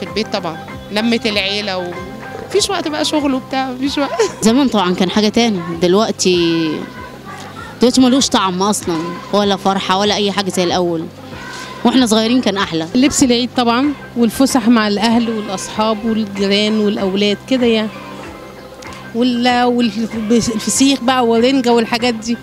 في البيت طبعا، لمة العيلة ومفيش وقت بقى شغل وبتاع، مفيش وقت. زمان طبعا كان حاجة تاني، دلوقتي ملوش طعم أصلا، ولا فرحة ولا أي حاجة زي الأول، واحنا صغيرين كان أحلى. لبس العيد طبعا، والفسح مع الأهل والأصحاب والجيران والأولاد كده يعني، والفسيخ بقى والرنجة والحاجات دي،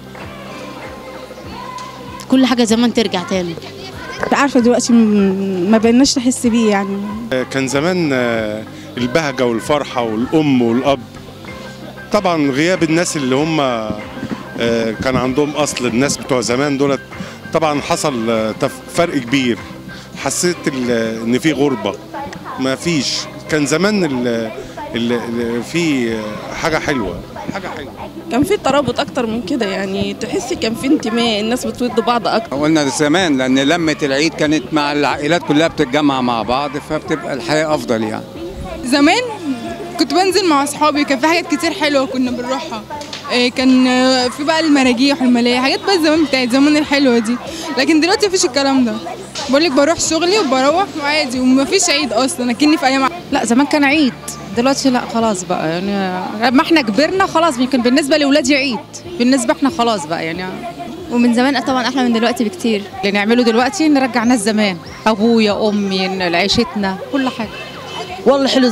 كل حاجة زمان ترجع تاني. عارفة دلوقتي ما بقيناش نحس بيه يعني. كان زمان البهجة والفرحة والأم والأب، طبعا غياب الناس اللي هم كان عندهم أصل، الناس بتوع زمان دولت طبعا حصل فرق كبير، حسيت إن في غربة، ما فيش، كان زمان في حاجة حلوة، كان في ترابط اكتر من كده يعني، تحسي كان في انتماء، الناس بتود بعض اكتر. قلنا زمان لان لمة العيد كانت مع العائلات كلها بتتجمع مع بعض، فبتبقى الحياة افضل يعني. زمان كنت بنزل مع اصحابي، كان في حاجات كتير حلوه كنا بنروحها، كان في بقى المراجيح والملاهي، حاجات بقى زمان بتاعت زمان الحلوه دي، لكن دلوقتي مفيش الكلام ده. بقول لك بروح شغلي وبروح عادي ومفيش عيد اصلا، اكني في ايام. لا زمان كان عيد، دلوقتي لا خلاص بقى يعني، ما احنا كبرنا خلاص، يمكن بالنسبه لاولادي عيد، بالنسبه احنا خلاص بقى يعني. ومن زمان طبعا احلى من دلوقتي بكتير. اللي نعمله دلوقتي نرجع ناس زمان، ابويا امي عيشتنا كل حاجه. والله حلو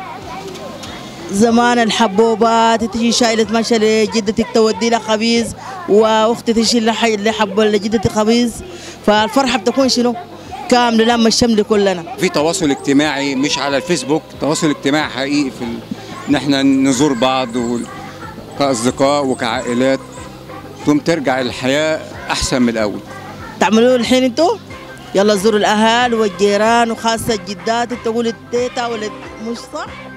زمان الحبوبات تجي شايله ماشيه لجدتك تودي لها خبيز، واختي تشيل اللي حبوا لجدتي خبيز، فالفرحه بتكون شنو؟ كامله لما الشمل كلنا. في تواصل اجتماعي مش على الفيسبوك، تواصل اجتماعي حقيقي في ان احنا نزور بعض كاصدقاء وكعائلات، ثم ترجع الحياه احسن من الاول. تعملوا الحين انتوا؟ يلا زوروا الاهل والجيران وخاصه الجدات، تقول التيتا ولا مش صح؟